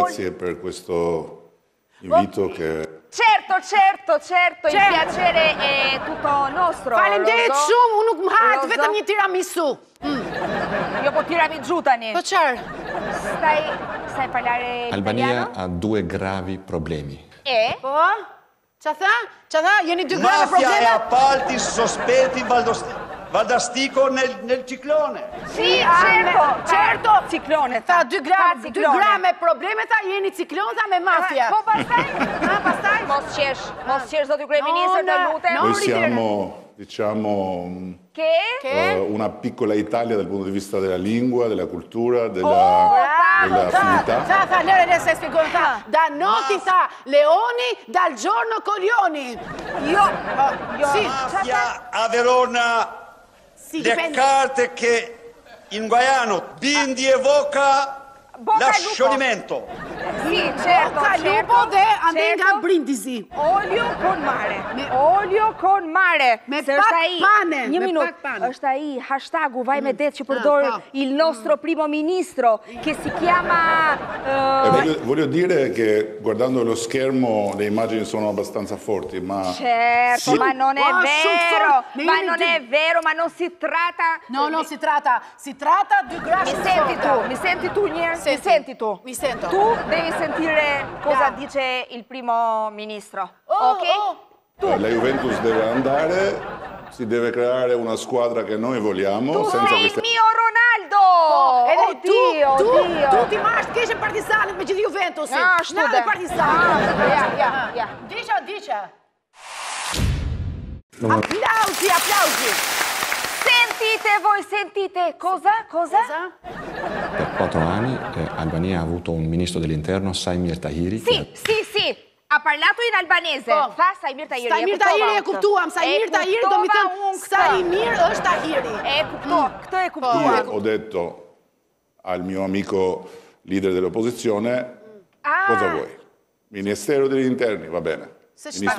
grazie per questo invito che... Certo, il piacere è tutto nostro. Faleminderit shumë, unë nuk më hajt, vetëm një tiramisu. Jo, po tiramisu tani. Po çfarë? Stai parlare Albania italiano? ha due gravi problemi. Po? Qa tha? Jeni dy grave Mafia e probleme? appalti sospetti Valdastico nel ciclone. Sì, certo. Ciclone. Tha dy grave probleme, tha jeni ciklon, tha me mafia. Po pastaj? Mos qesh, zoti kryeministër, të lutem. Noi siamo, diciamo, una piccola Italia dal punto di vista della lingua, della cultura, della finità. Tha, lere se spiegone, tha, da noti, tha, leoni, dal giorno coglioni. Sì. Mafia a Verona, le carte che in guaiano Bindi evoca lo scioglimento. Sì, certo. Ka lupo dhe ande nga Brindisi. Olio con mare. Me pak pane. Një minutë. Është ai hashtagu Vaj me det që përdor il nostro primo ministro che si chiama Voglio dire che guardando lo schermo le immagini sono abbastanza forti, ma... Certo, ma non è vero. Ma non si tratta... No, non si tratta. Si tratta di grassi Mi senti tu, Nier? Mi senti tu? Mi sento. Tu devi sentire cosa dice il primo ministro, ok? La Juventus deve andare, si deve creare una squadra che noi vogliamo. Tu senza sei il queste... mio Ronaldo! Oddio! Tu ti marrë të keshe Partizanit me gjithë Juventusin. Ashtu dhe Partizanit. Ja. Diqa. Applausi. Sentite, cosa? Per 4 anni Albania ha avuto un ministro dell'interno, Sajmir Tahiri. Sì. Ha parlato in albanese. Fa Sajmir Tahiri. Sajmir Tahiri e kuptuam. Sajmir Tahiri do mi thënë Sajmir është Tahiri. Këtë e kuptuam. Io ho detto al mio amico leader dell'opposizione, cosa vuoi? Ministero degli interni, va bene. Va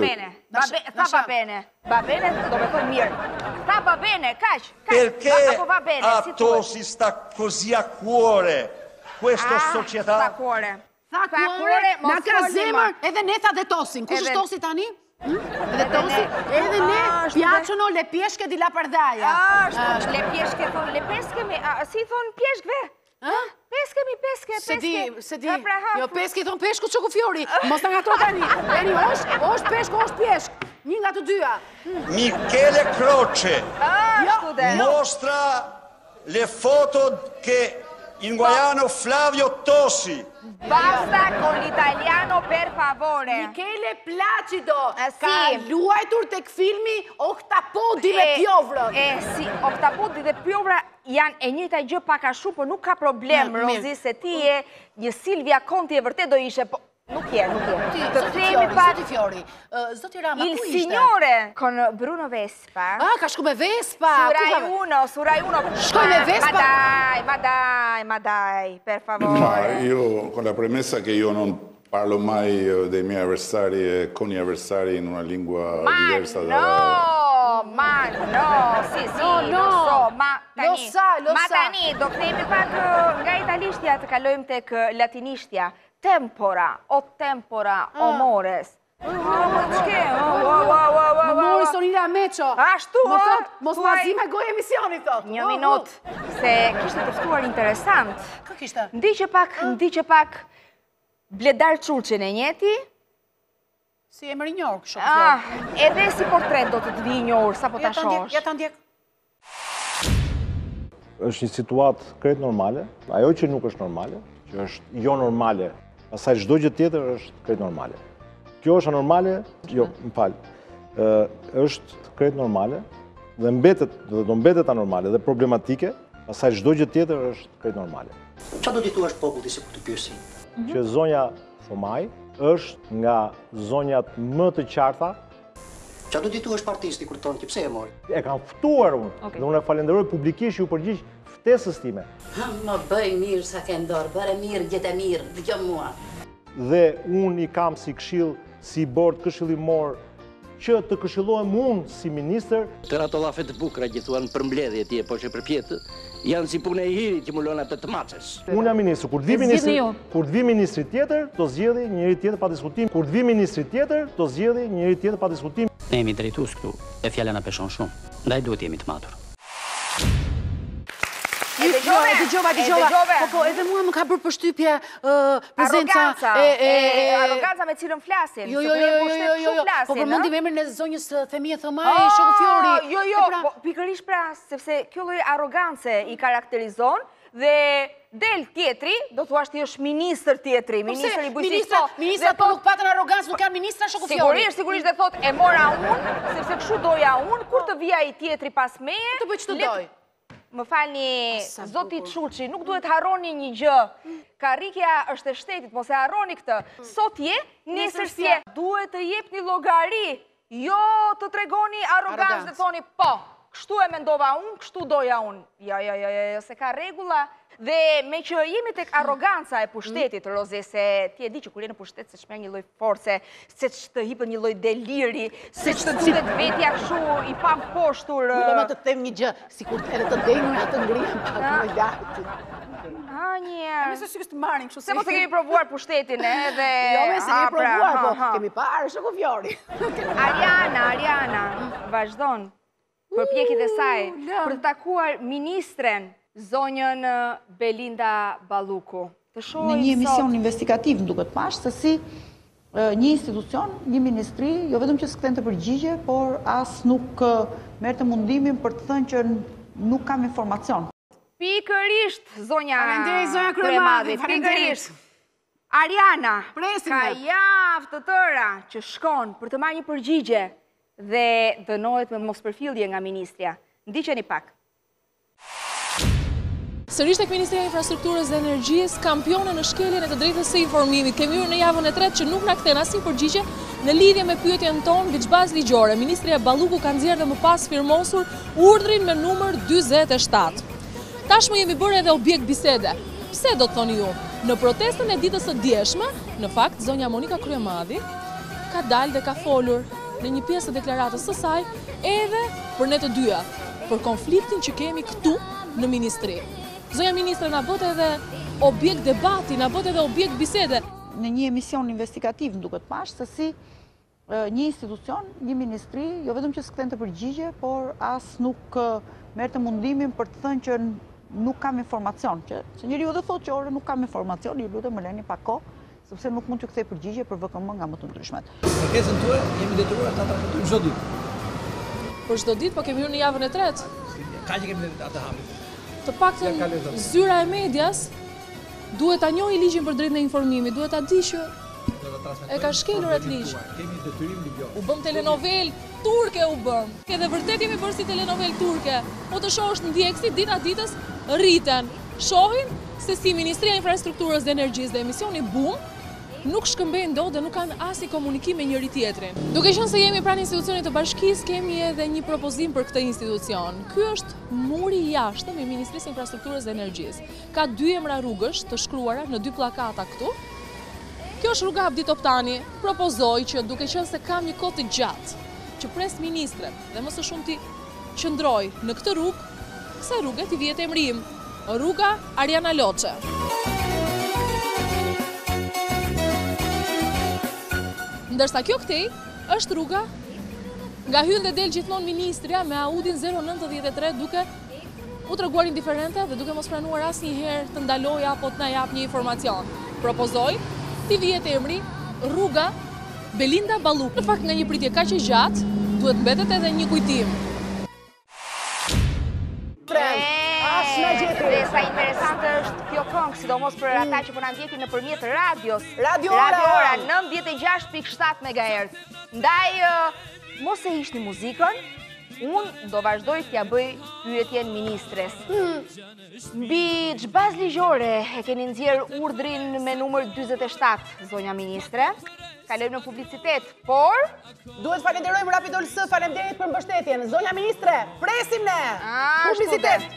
bene, dove poi mirë. Va bene, kaq. Perché va bene, a Tosi sta così a cuore questa società? Sta cuore. Tha kuore, na ka zemër, edhe ne tha dhe Tosin. Kush është Tosi tani? Edhe Tosi, edhe ne piacciono le pjeshke di la pardaja. Le pjeshke, le peske, si thonë pjeshkve? Peske. Se di, jo peske i thonë peshku që ku fjori, mos të nga to tani. Eni, është peshku, është pjeshk, një nga të dyja. Michele Croce mostra le foto che in guaiano Flavio Tosi. Basta con l'italiano, per favore. Michele Placido ka luajtur tek filmi Oktapodi dhe Pjovrën. Si, Oktapodi dhe Pjovra janë e njëjta gjë pak a shumë, por nuk ka problem, Rozi, se ti je një Silvia Conti e vërtet do ishe, po nuk je. Zoti Fiori, Zoti Rama, il signore con Bruno Vespa. Ka shku me Vespa. Su Rai 1. Shkoj me Vespa. Ma dai, per favore. Ma io, con la premessa che io non parlo mai dei miei avversari e con gli avversari in una lingua diversa dalla... Ma no, sì, lo so, ma tani, do kthehemi pak nga italishtja të kalojmë tek latinishtja. Tempora, o mores. Më mori Sonila Meqo. Ashtu, më thot, mos ma zi me gojë emisioni, thot. Një minut, se kishte të ftuar interesant. Ka kishte? Ndiqe pak Bledar Çurçin e njeti. Si emër i njohur kështu. Edhe si portret do të të vi i njohur, sa po ta shohësh. Ja ta ndjek. Është një situatë krejt normale, ajo që nuk është normale, që është jo normale, pastaj çdo gjë tjetër është krejt normale. Kjo është anormale, jo, më fal. Është krejt normale dhe do mbetet anormale dhe problematike, pastaj çdo gjë tjetër është krejt normale. Çfarë do t'i thuash popullit se kur të pyesin? Që zonja Shomaj është nga zonjat më të qarta. Çfarë do t'i thuash partisë kur tonë, pse e mori? E kam ftuar unë, dhe unë e falenderoj publikisht ju përgjigj ftesës time. Më bëj mirë sa ke ndorë, bëre mirë, gjete mirë, dëgjoj mua. Dhe unë i kam si këshill, si bord këshillimor që të këshillohem unë si ministër. Tëra ato llafe të bukura që thuan për mbledhje ti po që përpjet, janë si punë e hirit që mulon atë të maçës. Unë jam ministër, kur të vi ministri tjetër, do zgjedhë njëri tjetër pa diskutim. Kur të vi ministri tjetër, do zgjedhë njëri tjetër pa diskutim. Ne jemi drejtues këtu, e fjala na peshon shumë. Ndaj duhet jemi të matur. E dëgjova. Po, edhe mua më ka bërë përshtypje prezenca Arroganca me cilën flasin. Jo. Po përmendim emrin e zonjës Themie Thomaj, shoku Fiori. Jo, pikërisht pra, sepse kjo lloj arrogance i karakterizon dhe del tjetri, do thua ti është ministër tjetri, ministër i bujqësisë. Ministrat po nuk patën arrogancë, nuk janë ministra shoku Fiori. Sigurisht dhe thot e mora unë, sepse kështu doja unë, kur të vija i tjetri pas meje. Të bëj ç'të doj. Më falni, zoti Çuçi, nuk duhet harroni një gjë. Karrikja është e shtetit, mos e harroni këtë. Sot je, nesër je. Duhet të jepni llogari, jo të tregoni arrogancë dhe thoni po, kështu e mendova unë, kështu doja unë. Jo, se ka rregulla. Dhe me që jemi tek arroganca e pushtetit, Rozi, se ti e di që kur je në pushtet se shmerr një lloj force, se të hipet një lloj deliri, se të duket vetja kështu i pamposhtur. Do të them një gjë, sikur edhe të denjur atë ngrihen pak më lart. Njerë. Mëse shikoj të marrin kështu. Se mos e kemi provuar pushtetin edhe. Jo, se kemi provuar, po kemi parë shoku Fiori. Ariana, vazhdon. Përpjekjet e saj për të takuar ministren zonjën Belinda Balluku. Në një emision investigativ më duket pash se si një institucion, një ministri, jo vetëm që s'kthen të përgjigje, por as nuk merrte mundimin për të thënë që nuk kam informacion. Pikërisht, zonja Kryemadhi, pikërisht. Ariana, ka javë të tëra që shkon për të marrë një përgjigje dhe dënohet me mospërfillje nga ministrja. Ndiqeni pak. Sërish tek Ministria e Infrastrukturës dhe Energjisë, kampione në shkeljen e të drejtës së informimit. Kemi hyrë në javën e tretë që nuk na kthen asnjë përgjigje në lidhje me pyetjen tonë mbi bazë ligjore. Ministria Balluku ka nxjerrë dhe më pas firmosur urdhrin me numër 47. Tashmë jemi bërë edhe objekt bisede. Pse do të thoni ju? Në protestën e ditës së djeshme, në fakt zonja Monika Kryemadhi ka dalë dhe ka folur në një pjesë të deklaratës së saj edhe për ne të dyja, për konfliktin që kemi këtu në ministri. Zonja ministre, na bët edhe objekt debati, na bët edhe objekt bisede. Në një emision investigativ më duket pash se si një institucion, një ministri, jo vetëm që s'kthen të përgjigje, por as nuk merrte mundimin për të thënë që nuk kam informacion. Se njeriu do thotë që ore nuk kam informacion, ju lutem më leni pak kohë, sepse nuk mund t'ju kthej përgjigje për VKM nga më të ndryshmet. Kërkesën tuaj jemi detyruar ta trajtojmë çdo ditë. Për çdo ditë, po kemi hyrë në javën e tretë. Ka që kemi atë hapit. Të paktën zyra e medias duhet ta njohë ligjin për drejtën e informimit, duhet ta di që e ka shkelur atë ligj. Kemi detyrim ligjor. U bëm telenovel turke u bëm. Edhe vërtet jemi bërë si telenovel turke. Po të shohësh në ndjekësi dita ditës rriten. Shohin se si Ministria e Infrastrukturës dhe Energjisë dhe emisioni Boom nuk shkëmbejnë dot dhe nuk kanë asnjë komunikim me njëri tjetrin. Duke qenë se jemi pranë institucionit të bashkisë, kemi edhe një propozim për këtë institucion. Ky është muri i jashtëm i Ministrisë së Infrastrukturës dhe Energjisë. Ka 2 emra rrugësh të shkruara në 2 pllakata këtu. Kjo është rruga Abdi Toptani. Propozoj që duke qenë se kam një kohë të gjatë që pres ministret dhe më së shumti qëndroj në këtë rrugë, kësaj rruge t'i vihet emri im, rruga Ariana Loçe. Ndërsa kjo këtej është rruga nga hyn dhe del gjithmonë ministrja me Audin 093 duke u treguar indiferente dhe duke mos pranuar asnjëherë të ndalojë apo të na jap një informacion. Propozoj t'i vihet emri rruga Belinda Balluku. Në fakt nga një pritje kaq e gjatë duhet mbetet edhe një kujtim. Dhe sa interesante është kjo këngë, sidomos për ata që po na ndjekin nëpërmjet radios. Radio Ora 96.7 MHz. Ndaj mos e hiqni muzikën, unë do vazhdoj t'ja bëj pyetjen ministres. Mbi ç'bazë ligjore e keni nxjerr urdhrin me numër 47, zonja ministre? Kalojmë në publicitet, por duhet falenderojmë Rapidol S, faleminderit për mbështetjen. Zonja ministre, presim ne. Publicitet.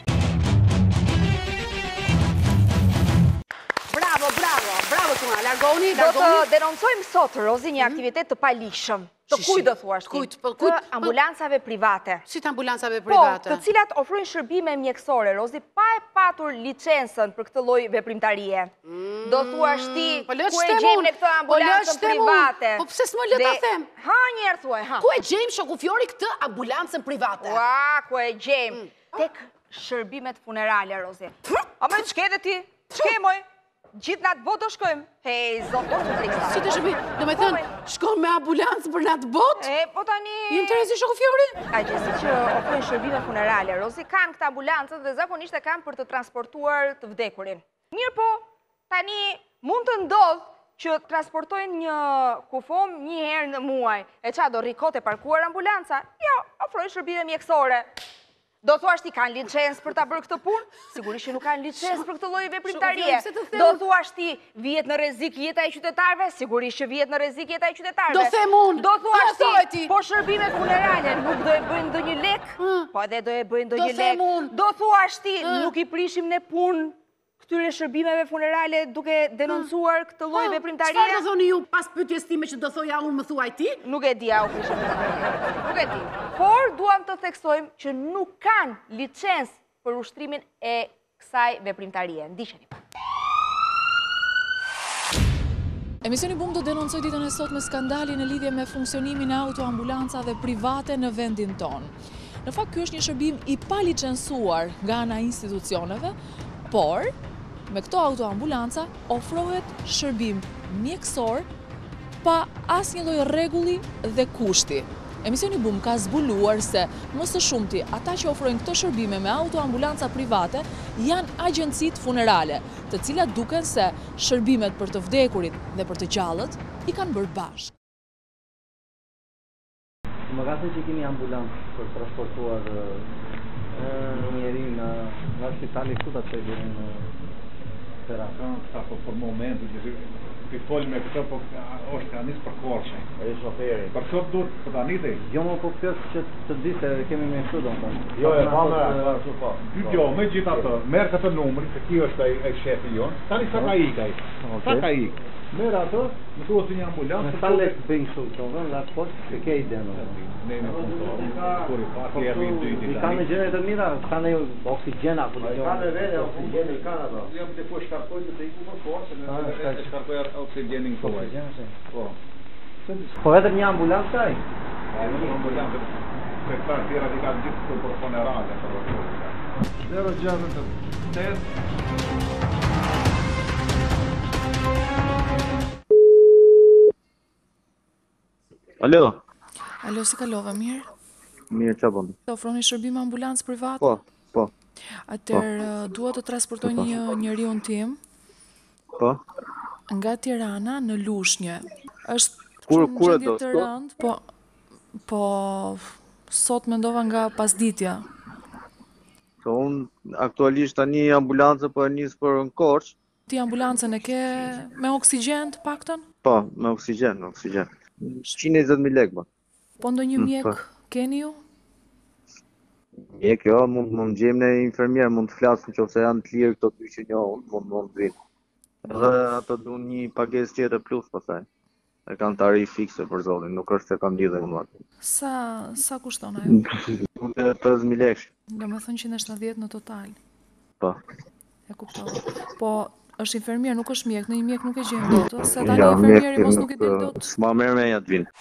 Bravo, tuna, largoni. Do të denoncojmë sot, Rozi, një aktivitet të palishëm. Të kujt do thuash ti? Të ambulancave private. Si të ambulancave private? Po, të cilat ofrojnë shërbime mjekësore, Rozi, pa e patur licencën për këtë lloj veprimtarie. Do thuash ti, ku e gjejmë ne këtë ambulancën private? Po pse s'më lë ta them? Ha njerë thuaj, ha. Ku e gjejmë shoku Fjori këtë ambulancën private? Ua, ku e gjejmë? Tek shërbimet funerale, Rozi. A me ç'ke ti? Ç'ke moj? Gjithë në atë botë do shkojmë. Hej, zotë, po të friksa. Si të shërbim, do me thënë, shkojmë me ambulancë për në atë botë? Po tani... I interesi shoku Fjori? Ka gjësi që ofrojnë shërbime funerale, Rozi, kanë këtë ambulancët dhe zakonisht e kanë për të transportuar të vdekurin. Mirë po, tani mund të ndodhë që transportojnë një kufom një herë në muaj. E qa do rikote parkuar ambulanca? Jo, ofrojnë shërbime mjekësore. Do thuash ti kanë licencë për ta bërë këtë punë? Sigurisht që nuk kanë licencë për këtë lloj veprimtarie. Do thuash ti vihet në rrezik jeta e qytetarëve? Sigurisht që vihet në rrezik jeta e qytetarëve. Do them unë. Do thuash ti, po shërbimet funerale nuk do e bëjnë ndonjë lek? Po edhe do e bëjnë ndonjë lek. Do thuash ti, nuk i prishim në punë këtyre shërbimeve funerale duke denoncuar këtë lloj veprimtarie? Çfarë do thoni ju pas pyetjes time që do thoja unë më thuaj ti? Nuk e di au prishim. Nuk e di. Por duam të theksojmë që nuk kanë licencë për ushtrimin e kësaj veprimtarie. Ndiqeni pak. Emisioni Bum do denoncoj ditën e sot me skandalin në lidhje me funksionimin e autoambulancave private në vendin tonë. Në fakt, ky është një shërbim i palicencuar nga ana e institucioneve, por me këto autoambulanca ofrohet shërbim mjekësor pa asnjë lloj rregulli dhe kushti. Emisioni Bum ka zbuluar se më së shumti ata që ofrojnë këto shërbime me autoambulanca private janë agjencitë funerale, të cilat duken se shërbimet për të vdekurit dhe për të gjallët i kanë bërë bashkë. Më ka thënë që kemi ambulancë për transportuar një njeri nga spitali këtu ta çojë deri në terapë. Për momentin që folë me këtë, po është ka nisë për Korçë. E shoferi. Për këtë duhet për ta nitë? Jo, më po pjesë që të di se kemi me këtu domethënë. Jo, e pamë ashtu po. Jo, megjithatë, merr këtë numrin, se ky është ai shefi jon. Tani sa ka ikë ai? Sa ka ikë? Merr atë, më thuat se një ambulancë. Sa lek bëjnë kështu, domethënë nga Korçë se ke ide domethënë. Ne në kontroll. Kur i pati jemi dy ditë. I kanë gjëra të mira, kanë oksigjen apo jo. Kanë vetë oksigjen i kanë ato. Jo, më depo shkarkojnë se iku për Korçë, ne shkarkoj oksigjenin tuaj. Po. Po vetëm një ambulancë ka ai? Një ambulancë. Se këta tjera i kanë gjithë për funerale. 068. Alo. Alo, si kalova, mirë? Mirë, qa bëndë? Të ofroni shërbim ambulancë private? Po. Atëherë, dua të transportoj një njeriu tim. Po. Nga Tirana në Lushnjë. Është Kur e do? Të rëndë, po sot mendova nga pasditja. Po unë aktualisht tani ambulancë po e nis për në Korçë. Ti ambulancën e ke me oksigjen të paktën? Po, me oksigjen. 120.000 lekë, Po ndonjë mjek keni ju? Mjek, jo, mund të gjejmë në infermier, mund të flasim nëse janë të lirë këto dy që njohun, mund të vinë. Edhe ato duan një pagesë tjetër plus pastaj. E kanë tarifë fikse për zotin, nuk është se kanë lidhje me atë. Sa kushton ajo? 50.000 lekë. Domethënë 170 në total. Po. E kuptova. Po është infermier, nuk është mjek, në një mjek nuk e gjem dot, se tani infermieri mos nuk e del dot. S'ma merr me ja të vinë.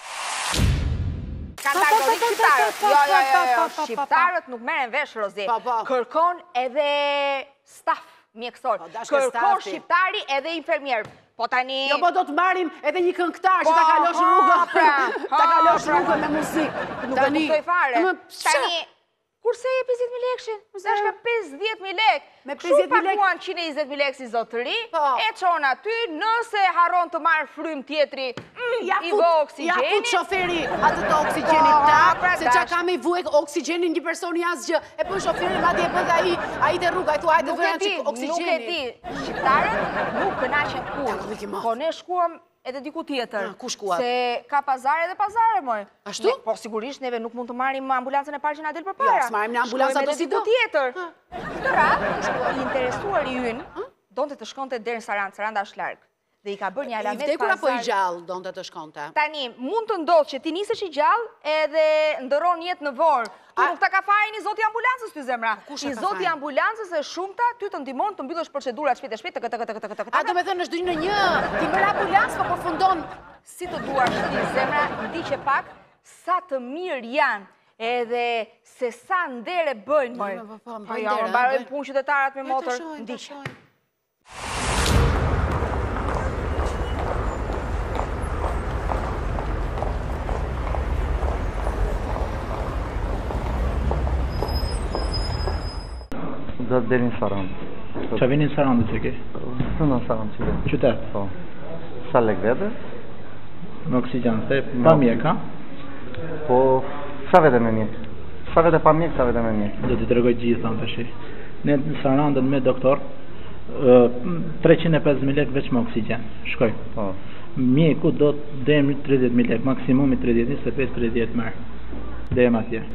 Jo, shqiptarët nuk merren vesh, Rozi. Kërkon edhe staf mjekësor. Kërkon shqiptari edhe infermier. Po tani... Jo, po do të marrim edhe një këngëtar që ta kalosh rrugën. Ta kalosh rrugën me muzikë. Nuk do kuptoj fare. Tani... Kurse e 50.000 lekshin? Mësë është ka 50.000 lek. Shumë pakuan 120.000 lek si zotëri, e qonë aty, nëse haron të marrë frym tjetri, i vë oksigeni. Ja fut shoferi atë të oksigjenit ta, se qa kam i vuek oksigjenin një personi asgjë. E pun shoferi ma di e bëdhe ai të rruga, e tu hajtë të vërën që oksigjenin. Nuk e di, shqiptarët nuk kënaqen kur. Po ne shkuam edhe diku tjetër. Ku shkuat? Se ka pazare dhe pazare, moj. Ashtu? Po sigurisht neve nuk mund të marrim ambulancën e parë që na del përpara. Ja, s'marrim në ambulanca do si do. Tjetër. Këtë radhë, i interesuar i ynë, donte të shkonte deri në Sarandë, Saranda është larg. dhe i ka bërë një alamet pazar. I vdekur apo i gjallë, donte të shkonte? Tani, mund të ndodhë që ti nisesh i gjallë edhe ndëron jetë në vorë. Tu nuk ta ka fajin i zoti ambulancës ty zemra. I zoti ambulancës e shumëta, ty të ndimon të mbyllësh procedurat shpejt e shpejt. A do me thënë është 2 në 1, ti mërë ambulancë po përfundon. Si të duash ti zemra, ndi që pak, sa të mirë janë. Edhe se sa ndere bëjnë, mërë. Po ja, më barojnë punë qytetarat me motor, ndi që. Do të deri në Sarandë. Qa vini në Sarandë që ke? Së në Sarandë që ke. Qytet? Po. Sa lek vete? Në oksigen, se pa mjek, ha? Po, sa vete me mjek? Sa vete pa mjek, sa vete me mjek? Do t'i tregoj gjithë, të shi. Ne në Sarandën me doktor, 350.000 lek veç me oksigen. Shkoj. Po. Mjeku do të demi 30.000 lek, maksimumi 30, 25-30 merë. Demi atje.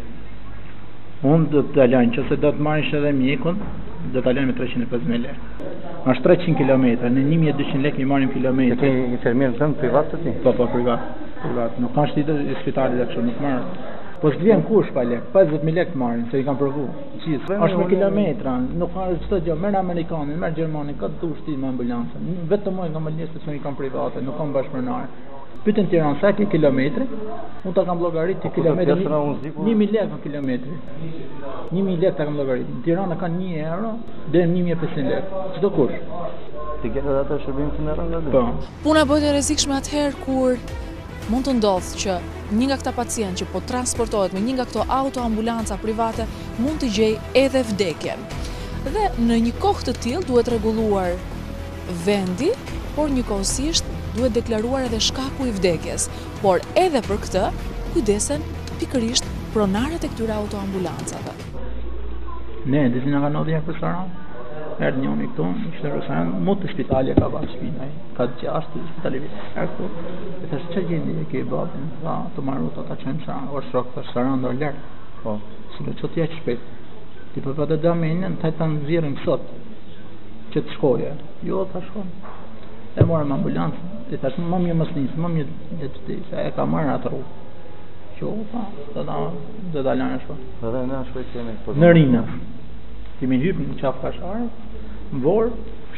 Unë do të alojnë, që se do të marish edhe mjekun, do të alojnë me 350.000 lek. Ashtë 300 km, në 1.200 lek mi marim kilometrë. E ke infermierë të tëmë privat të ti? Po, privat. Nuk kanë shtitë i spitalit dhe kështë, nuk marë. Po s'vjen kush pa lek, 50.000 lek të marim, se i kanë përvu. Ashtë me kilometra, nuk kanë qëtë gjë, merë Amerikanin, merë Gjermanin, ka të du shti me ambulansën. Vetë të mojë nga më njështë se i kanë private, nuk kanë bashkëmërnare. Pytën Tiranë, sa ke kilometri? Unë ta kam llogarit të kilometri, 1.000 lek në kilometri. 1.000 lek ta kam llogarit. Në Tiranë kanë 1 euro dhe 1.500 lek. Çdo kush. Ti ke edhe atë shërbim funerar nga dy? Po. Puna bëhet e rrezikshme atëherë kur mund të ndodhë që një nga këta pacient që po transportohet me një nga këto autoambulanca private mund të gjej edhe vdekjen. Dhe në një kohë të tillë duhet rregulluar vendi, por njëkohësisht duhet deklaruar edhe shkaku i vdekjes, por edhe për këtë kujdesen pikërisht pronarët e këtyre autoambulancave. Ne, disi nga në dhja për Sarandë, erdë njëmi këtu, ishte rësanë, mund të shpitali e ka ba shpinaj, ka të gjashtë të shpitali vitë, këtu, e të që gjendi e ke i babin, të marru të ta qenë Sarandë, orë shrok të Sarandë orë lërë, po, si le që t'ja që shpet, ti për për të damenin, taj të nëzirin kësot, që të shkoje, jo të shkoje. E morëm ambulancën, e tash më mjë mësë njësë, më mjë dhe të tisë, e ka marrë atë rrugë. Që pa, dhe da lanë shko. Dhe në shkoj të jemi? Në rinë. Kemi hypë në qafë kasharë, në vorë,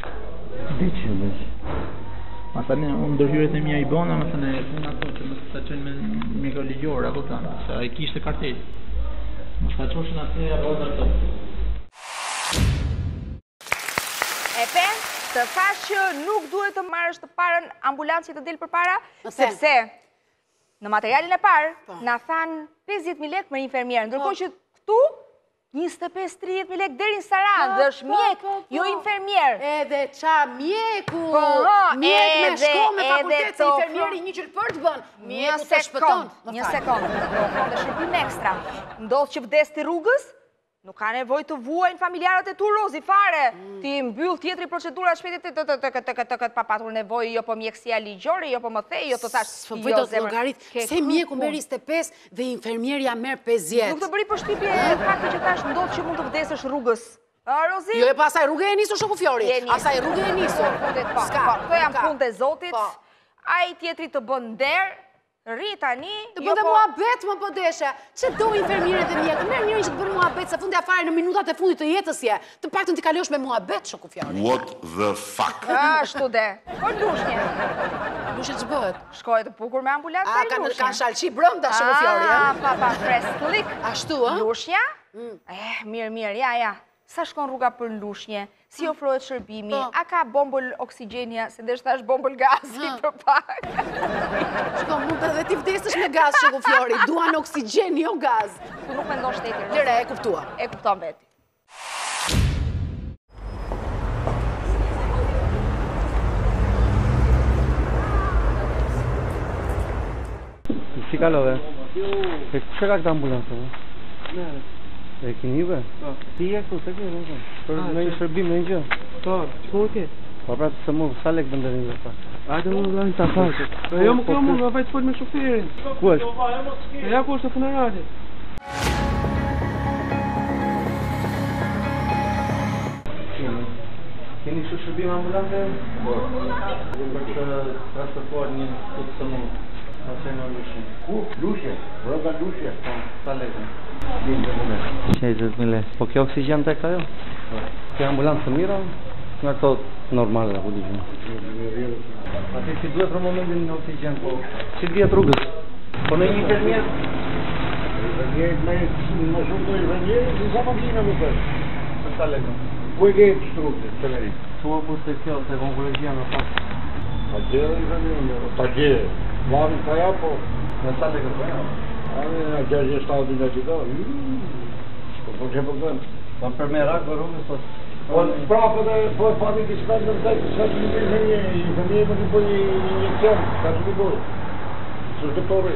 diqë. Masane, unë dërhyret e mja i bona, masane, unë ato që më të qenë me mikroligjorë, ako tanë, se a i kishtë kartelë. Më të qoshën atë e rodë ato. Epe, të thash që nuk duhet të marrësh të parën ambulancit të del për para, sepse në materialin e parë na thanë 50.000 lek për infermierë, ndërkohë që këtu 25-30.000 lek deri në Sarandë, dhe është mjek, jo infermierë. Edhe qa mjeku, mjek me shko me fakultet se infermieri një qërë për të bënë, mjeku të shpëton. Një sekundë, dhe shërbim ekstra, ndodhë që vdes të rrugës, nuk ka nevoj të vuajnë familjarët e tu rozi, fare. Ti mbyll tjetri procedurat shpetit të papatur nevoj, jo po mjekësia ligjore, jo po më thej, jo të thash... Vëjto të logarit, se mjeku merr 25 dhe infermierja merr 50. Nuk të bëri përshtypje fakti që tash ndodhë që mund të vdesësh rrugës. Rozi? Jo, e pa asaj rrugë e nisur shoku Fjori. Asaj rrugë e nisur. Këto janë punë të Zotit. Ai tjetri të bën nder. Rri tani... Të bënde mua bet më pëdeshe. Që do infermire dhe mjekë? Merë njërin që të bërë mua bet, se fundi afare në minutat e fundit të jetës je. Të pak të t'i kalosh me mua bet, shoku Fjori. What the fuck? Ashtu de. Po lushnje. Lushnje që bëhet? Shkoj të pukur me ambulancë për lushnje. Kanë shalqi brënda, shoku Fjori, pa, fresklik. Ashtu, Lushnja? Mirë, ja. Sa shkon rruga për lushnje, si ofrohet shërbimi, a ka bombël oksigenia, se dhe shtash bombël gazi për pak. Shko, mund të dhe ti vdesësh me gaz, shoku Fjori, duan oksigen, jo gaz. Ku nuk me ndonë shtetir. Lire, e kuptua. E kupton veti. Si kalove? E që ka këtë ambulansë? Nere. E kinive? Po. Ti e këtu, se kërë, në për në një shërbim, në një gjë? Po, që ku ke? Po, pra të se mu, sa lek bënderin dhe pa? Ajde mu lajnë të afaqë. Jo më kjo mu, nga vajtë fort me shoferin. Ku është? E ja ku është të funerali. Keni kështu shërbim ambulante? Po. Për të transportuar një kutë të mund. Pasaj në Lushe. Ku? Lushe? Rroga Lushe? Po, sa lekë? 20.000 lekë. Po kjo oksigen tek ajo? Kjo ambulancë të mira? Nga këto normale, ku di gjë. Ati si duhet për momentin në oksigen, po si vjet rrugës? Po në një infermier? Infermierit më shumë të infermierit, si sa makina nuk është. Për sa lekë? Ku e kejtë shtrukët, të meri? Tua për se kjo, se onkologjia në pas. Pa gjere infermierit, pa gjere. Marri ka ja, po. Në sa lekë për ja? Në 67 në qita. Po që për kënë? Pa për me rakë për rrugës, po. Po prapë dhe, po e pati që shkatë në taj, që shkatë një infermier më të po një injekcion, ka që të bojë. Së shtë tore.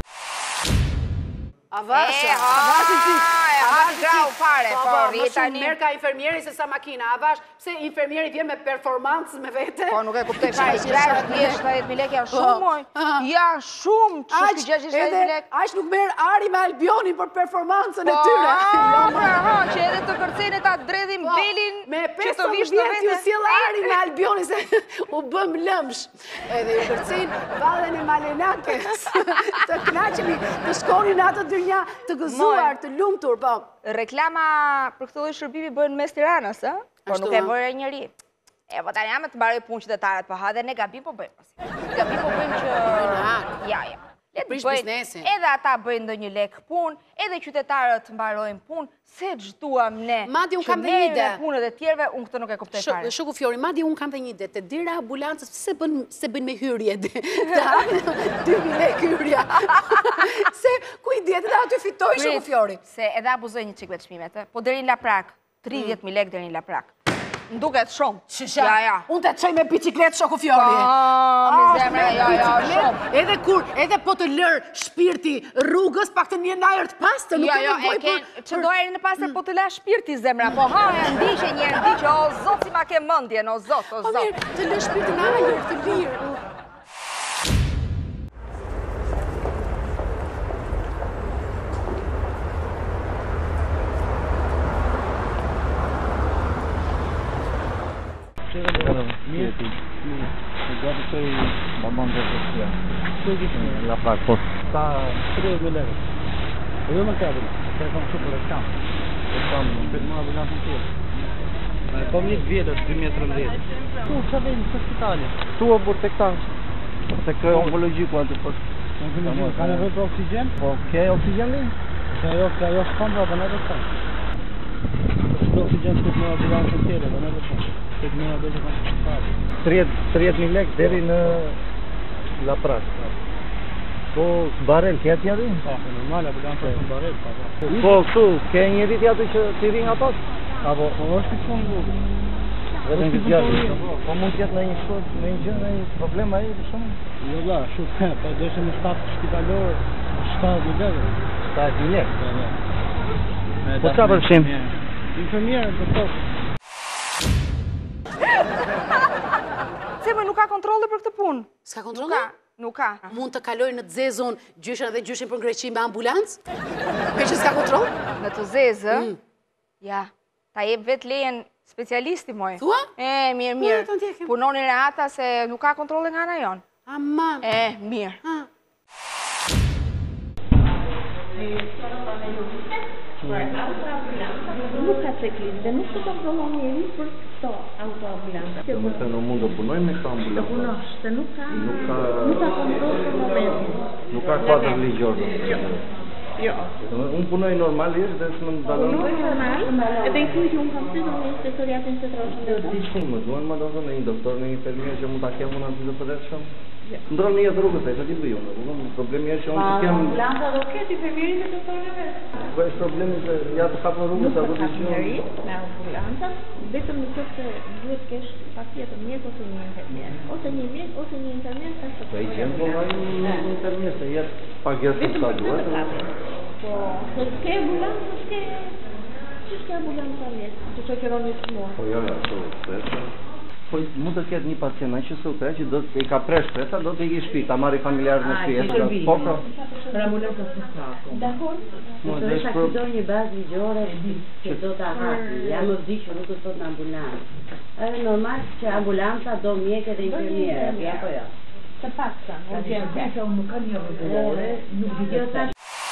Avasha, grau fare, po Rita një. Merë ka infermieri se sa makina. Avash, pse infermieri vjen me performancë me vete? Po nuk e kuptoj fare, 70.000 lekë janë shumë, moj. Janë shumë, që 60.000 lekë. Aq nuk merë Ari me Albionin për performancën e tyre. Po, që edhe të kërcene ta dredhim belin, me 15 vjetë ju sjell Ari me Albionin, se u bëm lëmsh. Edhe ju kërcen vallen e Malenakes. Të knaqemi, të shkonin atë dërnja të gëzuar, të lumtur, po. Reklama për këtë lloj shërbimi bëhen mes Tiranës, ë? Por nuk e bëre njëri. E, po tani jam të mbaroj punë qytetarët, po ha dhe ne gabim po bëjmë. Gabim po bëjmë që... Ja. Edhe ata bëjnë ndonjë lek punë, edhe qytetarët mbarojnë punë, se ç'duam ne. Madje un kam dhe një ide. Punët e tjerëve, unë këtë nuk e kuptoj fare. Shoku Fiori, madje un kam dhe një ide. Te dera ambulancës se bëjnë me hyrje. Të hapin 2.000 lekë hyrja. Se ku i diet edhe aty fitoj Shoku Fiori. Se edhe abuzoj një çik me çmimet, po deri në Laprak, 30.000 lekë deri në Laprak. Nduket shumë. Ja. Unë të çoj me bicikletë Shoku Fiori. Mi zemra, shumë. Edhe po të lër shpirti rrugës, pak të një ajër të pastër, nuk e nevojë për... Që do eri në pastër, po të la shpirti zemra, po ndiqe njerë, ndiqe, o zot si ma ke mëndjen, o zot. Po mirë, të lër shpirti në ajër, të lirë. Mirë. Gati të i babam dhe të shkja. Që gjithë një? La prak, po. Ta 30.000 lekë. Edhe më kabin. Që e kom shumë për e kam. E kam, në për më ambulansën tjerë. E kom një vjetës, 2013. Tu, që vejnë, që spitali? Tu e burë të këta. Se kë onkologiku atë për... Ka nevoj për oksigen? Po, ke oksigen li? Që ajo shkondra dhe në dhe të. Që oksigen të në ambulansën tjerë dhe në dhe të. 30.000 lekë deri në Laprak. Po, barel, kja t'ja di? Po, normal, ambulansë është në barel. Po, këtu, ke njëri t'ja të që t'i rinj atas? Apo, është këtë shumë në vetëm këtë gjatë. Po, mund t'jetë në një shkot, në një gjë, në një problema e për shumë? Jo, da, shumë, po, deshë në shtatë shpitalorë, 7.000 lekë. 7.000 lekë? Po, qa përshim? Infermierë, për tokë. Se më nuk ka kontrole për këtë punë. S'ka kontrole? Nuk ka. Mund të kaloj në të zezon gjyshen edhe gjyshen për ngreqim me ambulancë? Me që s'ka kontrole? Në të zezë? Ja, ta jep vetë lejen specialisti moj. Thua? Mirë. Punoni Reata se nuk ka kontrole nga ana jonë. Aman. Mirë. Nuk ka ceklistë dhe nuk të kontrolon njeri për këto autoambulanta. Se në mund të punojnë me këto ambulanta? Të punosh, se nuk ka kontrol për momentin. Nuk ka kuadër ligjor. Jo. Unë punoj normalisht dhe s'më ndalon... Punoj normal, edhe i thuj që unë kam sytë në inspektoriatin që të roshën dhe ta. Dishtë më duhen më dozën e një doktor në një infermier që mund ta kemë unë aty të përreshëm. Ndronë një jetë rrugës e që t'i bëju në rrugën, problemi e që unë të kemë... Ambulanta do ketë infermierin dhe doktorën e vetë. Po është problemi që ja të kapë rrugës apo të që... Me ambulanta, vetëm në qëtë se duhet kesh patjetër mjek ose një infermier. Ose një mjek, ose një infermier, ka që... Po i qenë po nga një infermier, se jetë pagesë të sa duhet. Po, se s'ke ambulancë, s'ke ambulancë aljet, që që këron një të mua. Po jo, po mund të ketë një pacient që së ukre që do të i ka presh presa, do të i shpi, ta marri familjarë në shpi, po pra? Për ambulancë të sako. Dakor? Të të shaksidoj një bazë ligjore që do të hati, ja më di që nuk të thot në ambulancë. È normale që ambulanca do mjekë dhe infermiere, apo jo? Të paktën, unë nuk ka një rregullore, nuk di të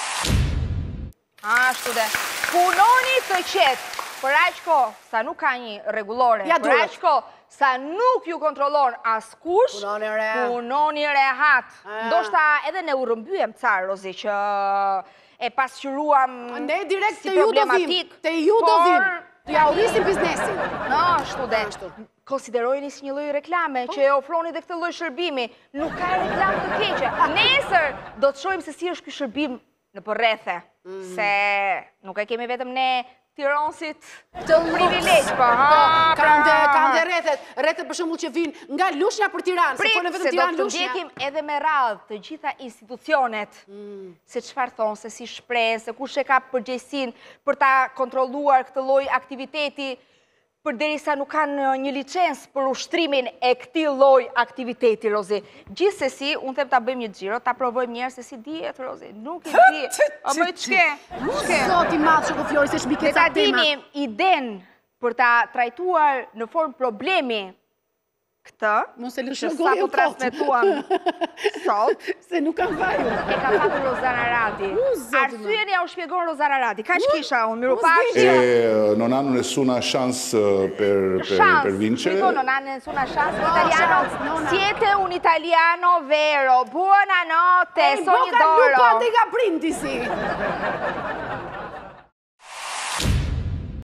Ashtu dhe, punoni të qetë, për aq kohë sa nuk ka një rregullore, për aq kohë sa nuk ju kontrollon askush, punoni rehat. Ndoshta edhe ne u rrëmbyem ca, Rozi, që e pasqyruam si problematik. Te ju do vim, të ja urisim biznesin. Ashtu dhe, konsiderojeni si një lloj reklame që e ofroni dhe këtë lloj shërbimi. Nuk ka reklam të keqe. Nesër do të shohim se si është ky shërbim në përrethe. Se nuk e kemi vetëm ne Tiranësit të privilegj, po. Kanë dhe rrethet për shembull që vinë nga Lushnja për Tiranë, se folën vetëm Tiranë Lushnja. Se do të ndjekim edhe me radhë të gjitha institucionet, se çfarë thonë, se si shpreh, se kush e ka përgjegjësinë për ta kontrolluar këtë lloj aktiviteti, përderisa nuk kanë një licencë për ushtrimin e këtij lloj aktiviteti, Rozi. Gjithsesi, unë them ta bëjmë një xhiro, ta provojmë një herë se si dihet, Rozi. Nuk e di. Apo ç'ke? Zoti i madh Shoko Flori, se shbike ca tema. Ta dini iden për ta trajtuar në formë problemi këtë, që sa po transmetuam sot, se nuk kam vajur. E ka patur Rozana Radi. Arsyen ja u shpjegon Rozana Radi. Kaq kisha unë, mirupafshim. Non hanno nessuna chance per vincere. Non hanno nessuna chance. Siete un italiano vero. Buonanotte, Sogni d'oro. Bocca al lupo dei Caprindisi.